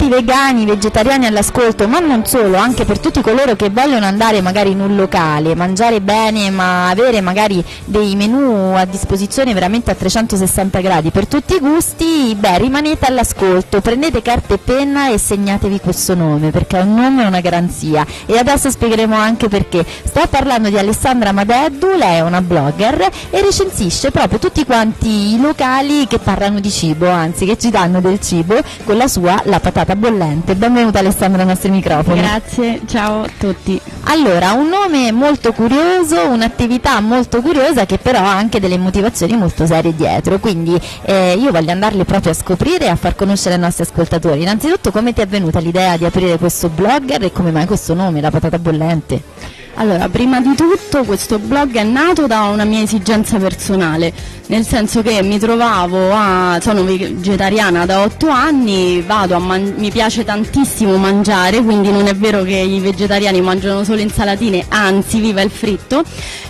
i vegani, vegetariani all'ascolto, ma non solo, anche per tutti coloro che vogliono andare magari in un locale, mangiare bene ma avere magari dei menù a disposizione veramente a 360 gradi per tutti i gusti, beh, rimanete all'ascolto, prendete carta e penna e segnatevi questo nome, perché un nome è una garanzia. E adesso spiegheremo anche perché. Sto parlando di Alessandra Madeddu, lei è una blogger e recensisce proprio tutti quanti i locali che parlano di cibo, anzi che ci danno del cibo, con la sua La Patata Bollente. Benvenuta Alessandra ai nostri microfoni. Grazie, ciao a tutti. Allora, un nome molto curioso, un'attività molto curiosa che però ha anche delle motivazioni molto serie dietro, quindi io voglio andarle proprio a scoprire e a far conoscere ai nostri ascoltatori. Innanzitutto, come ti è venuta l'idea di aprire questo blogger e come mai questo nome, La Patata Bollente? Allora, prima di tutto questo blog è nato da una mia esigenza personale, nel senso che mi trovavo sono vegetariana da 8 anni, mi piace tantissimo mangiare, quindi non è vero che i vegetariani mangiano solo insalatine, anzi viva il fritto,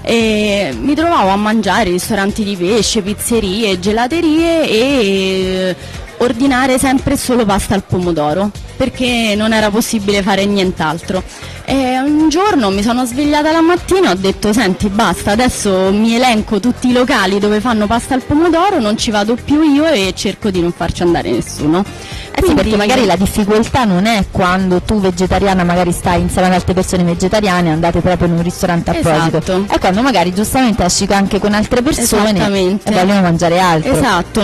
e mi trovavo a mangiare ristoranti di pesce, pizzerie, gelaterie e ordinare sempre e solo pasta al pomodoro, perché non era possibile fare nient'altro. E un giorno mi sono svegliata la mattina e ho detto: senti, basta, adesso mi elenco tutti i locali dove fanno pasta al pomodoro, non ci vado più io e cerco di non farci andare nessuno. Sì, perché magari la difficoltà non è quando tu vegetariana magari stai insieme ad altre persone vegetariane, andate proprio in un ristorante apposito, esatto. È quando magari giustamente esci anche con altre persone e vogliono mangiare altro. Esatto,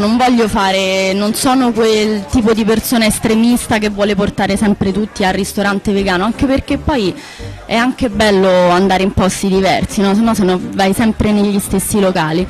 non sono quel tipo di persona estremista che vuole portare sempre tutti al ristorante vegano, anche perché poi è anche bello andare in posti diversi, no? Se no vai sempre negli stessi locali.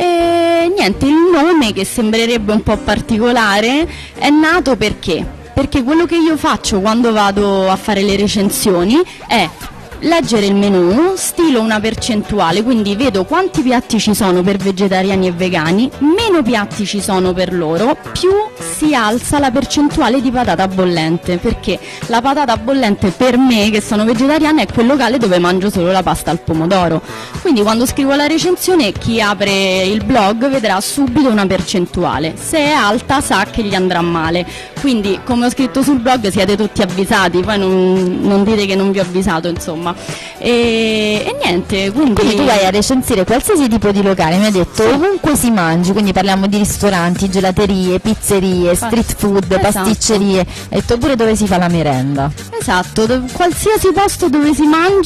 E niente, il nome, che sembrerebbe un po' particolare, è nato perché quello che io faccio quando vado a fare le recensioni è leggere il menù, stilo una percentuale, quindi vedo quanti piatti ci sono per vegetariani e vegani, meno piatti ci sono per loro, più si alza la percentuale di patata bollente, perché la patata bollente per me, che sono vegetariana, è quel locale dove mangio solo la pasta al pomodoro. Quindi quando scrivo la recensione, chi apre il blog vedrà subito una percentuale, se è alta sa che gli andrà male. Quindi, come ho scritto sul blog, siete tutti avvisati, poi non dite che non vi ho avvisato, insomma. E niente, quindi tu vai a recensire qualsiasi tipo di locale, mi hai detto, ovunque si mangi, quindi parliamo di ristoranti, gelaterie, pizzerie, street food, esatto, pasticcerie, hai detto pure dove si fa la merenda. Esatto, qualsiasi posto dove si mangi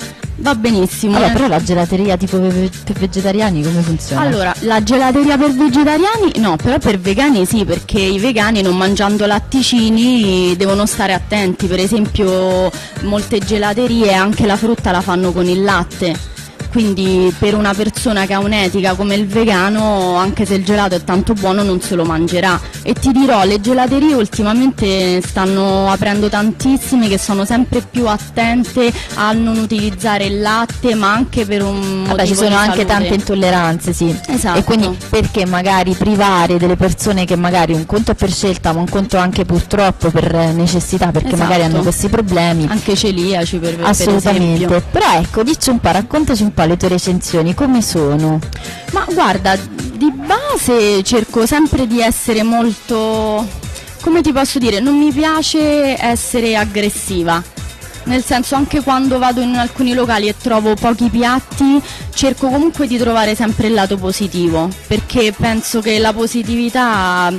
va benissimo. Allora, però la gelateria tipo per vegetariani come funziona? Allora, la gelateria per vegetariani no, però per vegani sì, perché i vegani non mangiando latticini devono stare attenti. Per esempio molte gelaterie anche la frutta la fanno con il latte, quindi per una persona che ha un'etica come il vegano, anche se il gelato è tanto buono, non se lo mangerà. E ti dirò, le gelaterie ultimamente stanno aprendo tantissime, che sono sempre più attente a non utilizzare il latte, ma anche per un motivo ci sono di anche salute. Tante intolleranze, sì. Esatto. E quindi perché magari privare delle persone che magari un conto è per scelta, ma un conto anche purtroppo per necessità, perché esatto, magari hanno questi problemi. Anche celiaci per assolutamente. esempio. Però ecco, dici un po', raccontaci un po' le tue recensioni, come sono? Ma guarda, di base cerco sempre di essere molto, come ti posso dire, non mi piace essere aggressiva, nel senso, anche quando vado in alcuni locali e trovo pochi piatti, cerco comunque di trovare sempre il lato positivo, perché penso che la positività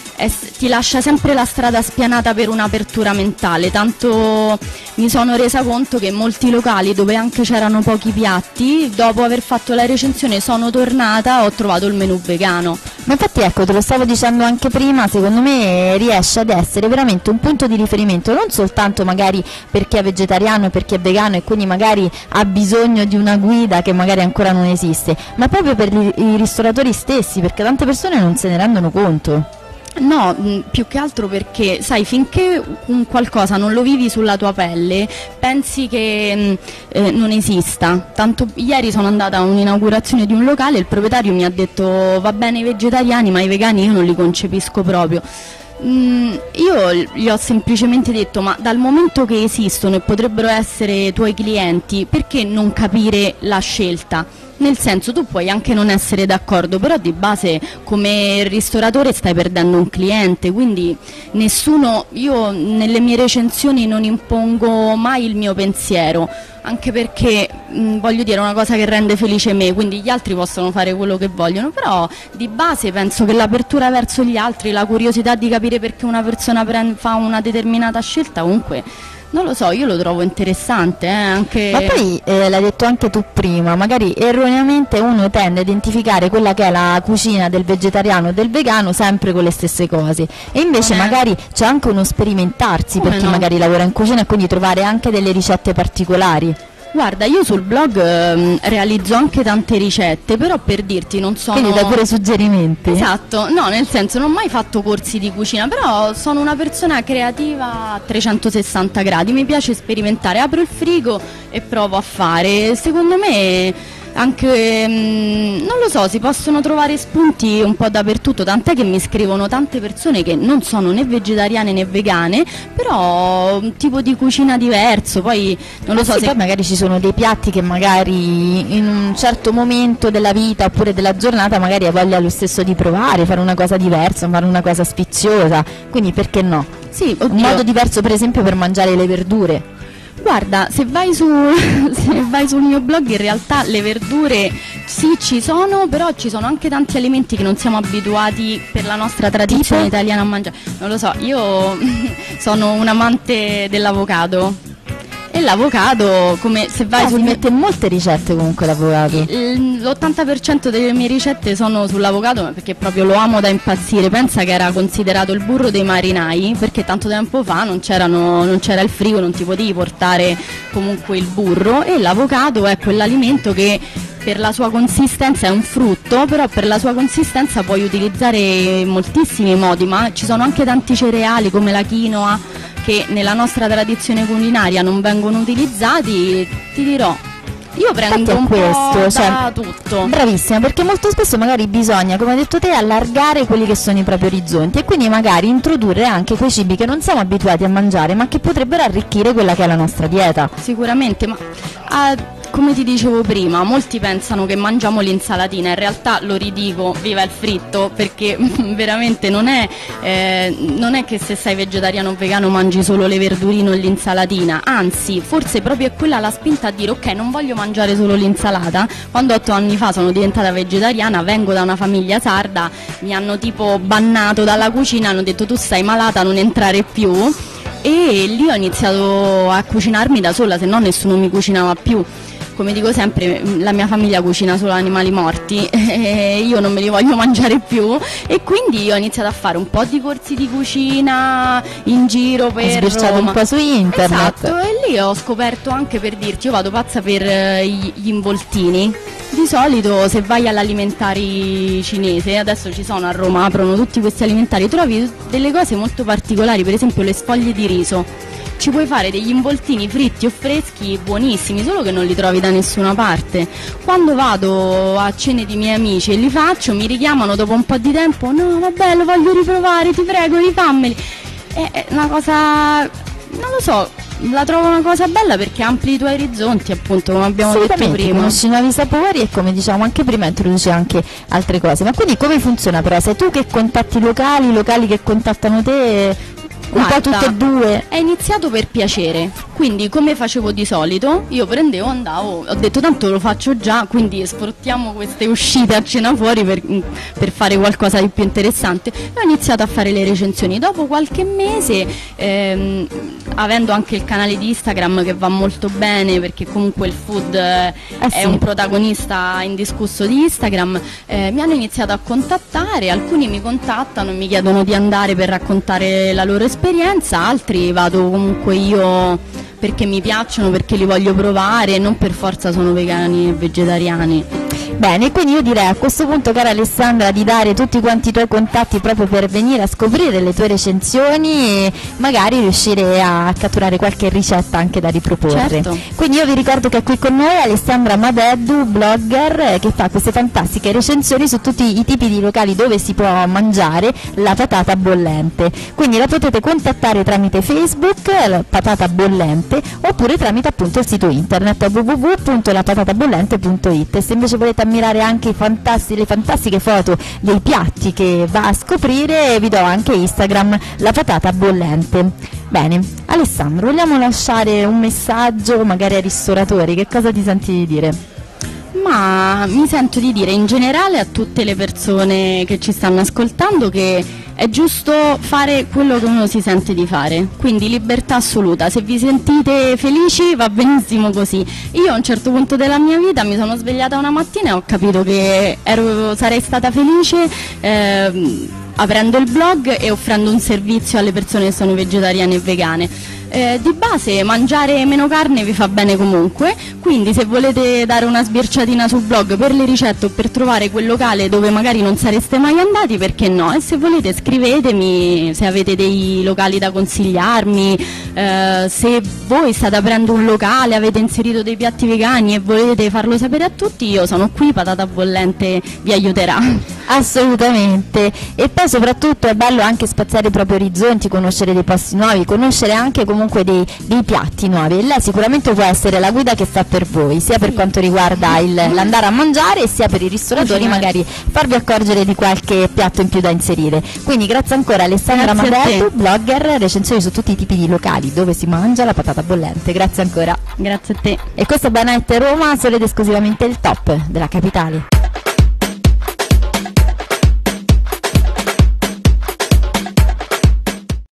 ti lascia sempre la strada spianata per un'apertura mentale. Tanto mi sono resa conto che molti locali dove anche c'erano pochi piatti, dopo aver fatto la recensione sono tornata, ho trovato il menù vegano. Ma infatti ecco, te lo stavo dicendo anche prima, secondo me riesce ad essere veramente un punto di riferimento, non soltanto magari per chi è vegetariano, per chi è vegano e quindi magari ha bisogno di una guida che magari ancora non esiste, ma proprio per i ristoratori stessi, perché tante persone non se ne rendono conto. No, più che altro perché, sai, finché un qualcosa non lo vivi sulla tua pelle, pensi che non esista. Tanto ieri sono andata a un'inaugurazione di un locale e il proprietario mi ha detto: va bene i vegetariani, ma i vegani io non li concepisco proprio. Io gli ho semplicemente detto: ma dal momento che esistono e potrebbero essere tuoi clienti, perché non capire la scelta? Nel senso, tu puoi anche non essere d'accordo, però di base come ristoratore stai perdendo un cliente, quindi io nelle mie recensioni non impongo mai il mio pensiero, anche perché voglio dire, è una cosa che rende felice me, quindi gli altri possono fare quello che vogliono, però di base penso che l'apertura verso gli altri, la curiosità di capire perché una persona fa una determinata scelta, comunque non lo so, io lo trovo interessante, anche... Ma poi l'hai detto anche tu prima, magari erroneamente uno tende a identificare quella che è la cucina del vegetariano o del vegano sempre con le stesse cose, e invece magari c'è anche uno sperimentarsi per chi magari lavora in cucina e quindi trovare anche delle ricette particolari. Guarda, io sul blog realizzo anche tante ricette, però per dirti non sono... Quindi dai pure suggerimenti? Esatto, no, nel senso non ho mai fatto corsi di cucina, però sono una persona creativa a 360 gradi, mi piace sperimentare, apro il frigo e provo a fare. Secondo me anche, non lo so, si possono trovare spunti un po' dappertutto, tant'è che mi scrivono tante persone che non sono né vegetariane né vegane, però un tipo di cucina diverso, poi non lo so, poi magari ci sono dei piatti che magari in un certo momento della vita oppure della giornata magari hai voglia lo stesso di provare, fare una cosa diversa, fare una cosa sfiziosa, quindi perché no? Sì, un modo diverso per esempio per mangiare le verdure. Guarda, se vai sul mio blog in realtà le verdure sì ci sono, però ci sono anche tanti alimenti che non siamo abituati per la nostra tradizione italiana a mangiare. Non lo so, io sono un amante dell'avocado. E l'avocado, come se vai si mette in molte ricette comunque l'avocado. L'80% delle mie ricette sono sull'avocado perché proprio lo amo da impazzire. Pensa che era considerato il burro dei marinai, perché tanto tempo fa non c'era il frigo, non ti potevi portare comunque il burro, e l'avocado è quell'alimento che per la sua consistenza è un frutto, però per la sua consistenza puoi utilizzare in moltissimi modi, ma ci sono anche tanti cereali come la quinoa che nella nostra tradizione culinaria non vengono utilizzati. Ti dirò, io prendo un po' da tutto. Bravissima, perché molto spesso magari bisogna, come hai detto te, allargare quelli che sono i propri orizzonti e quindi magari introdurre anche quei cibi che non siamo abituati a mangiare ma che potrebbero arricchire quella che è la nostra dieta. Sicuramente, ma come ti dicevo prima, molti pensano che mangiamo l'insalatina, in realtà lo ridico, viva il fritto, perché veramente non è che se sei vegetariano o vegano mangi solo le verdurine o l'insalatina, anzi forse proprio è quella la spinta a dire ok, non voglio mangiare solo l'insalata. Quando 8 anni fa sono diventata vegetariana, vengo da una famiglia sarda, mi hanno tipo bannato dalla cucina, hanno detto tu sei malata, non entrare più, e lì ho iniziato a cucinarmi da sola, se no nessuno mi cucinava più. Come dico sempre, la mia famiglia cucina solo animali morti e io non me li voglio mangiare più, e quindi ho iniziato a fare un po' di corsi di cucina in giro per sbirciato un po' su internet. Esatto, e lì ho scoperto anche, per dirti, io vado pazza per gli involtini. Di solito se vai all'alimentari cinese, adesso ci sono a Roma, aprono tutti questi alimentari, trovi delle cose molto particolari, per esempio le sfoglie di riso. Ci puoi fare degli involtini fritti o freschi buonissimi, solo che non li trovi da nessuna parte. Quando vado a cene di miei amici e li faccio, mi richiamano dopo un po' di tempo: no vabbè, lo voglio riprovare, ti prego rifammeli. È una cosa, non lo so, la trovo una cosa bella perché ampli i tuoi orizzonti, appunto, come abbiamo detto prima. Conosci nuovi sapori e, come diciamo anche prima, introduci anche altre cose. Ma quindi come funziona però? Sei tu che contatti locali che contattano te? Guarda, un po' tutte e due. È iniziato per piacere, quindi come facevo di solito, io prendevo, andavo, ho detto tanto lo faccio già, quindi sfruttiamo queste uscite a cena fuori per fare qualcosa di più interessante, e ho iniziato a fare le recensioni. Dopo qualche mese, avendo anche il canale di Instagram che va molto bene, perché comunque il food è un protagonista indiscusso di Instagram, mi hanno iniziato a contattare, alcuni mi contattano e mi chiedono di andare per raccontare la loro esperienza, altri vado comunque io perché mi piacciono, perché li voglio provare, non per forza sono vegani e vegetariani. Bene, quindi io direi a questo punto, cara Alessandra, di dare tutti quanti i tuoi contatti proprio per venire a scoprire le tue recensioni e magari riuscire a catturare qualche ricetta anche da riproporre. Certo. Quindi io vi ricordo che è qui con noi Alessandra Madeddu, blogger, che fa queste fantastiche recensioni su tutti i tipi di locali dove si può mangiare la patata bollente. Quindi la potete contattare tramite Facebook, la patata bollente, oppure tramite appunto il sito internet www.lapatatabollente.it. E se invece volete ammirare anche le fantastiche foto dei piatti che va a scoprire, vi do anche Instagram, La Patata Bollente. Bene, Alessandro, vogliamo lasciare un messaggio magari ai ristoratori? Che cosa ti senti di dire? Ma mi sento di dire in generale a tutte le persone che ci stanno ascoltando che è giusto fare quello che uno si sente di fare, quindi libertà assoluta. Se vi sentite felici va benissimo così. Io a un certo punto della mia vita mi sono svegliata una mattina e ho capito che sarei stata felice aprendo il blog e offrendo un servizio alle persone che sono vegetariane e vegane. Di base mangiare meno carne vi fa bene comunque, quindi se volete dare una sbirciatina sul blog per le ricette o per trovare quel locale dove magari non sareste mai andati, perché no? E se volete scrivetemi se avete dei locali da consigliarmi, se voi state aprendo un locale, avete inserito dei piatti vegani e volete farlo sapere a tutti, io sono qui, Patata Bollente vi aiuterà. Assolutamente, e poi soprattutto è bello anche spaziare i propri orizzonti, conoscere dei posti nuovi, conoscere anche comunque dei piatti nuovi, e lei sicuramente può essere la guida che fa per voi, sia per quanto riguarda l'andare a mangiare, sia per i ristoratori magari farvi accorgere di qualche piatto in più da inserire. Quindi grazie ancora Alessandra Madeddu, blogger, recensioni su tutti i tipi di locali dove si mangia la patata bollente. Grazie ancora. Grazie a te. E questo è Banette Roma, solo ed esclusivamente il top della capitale.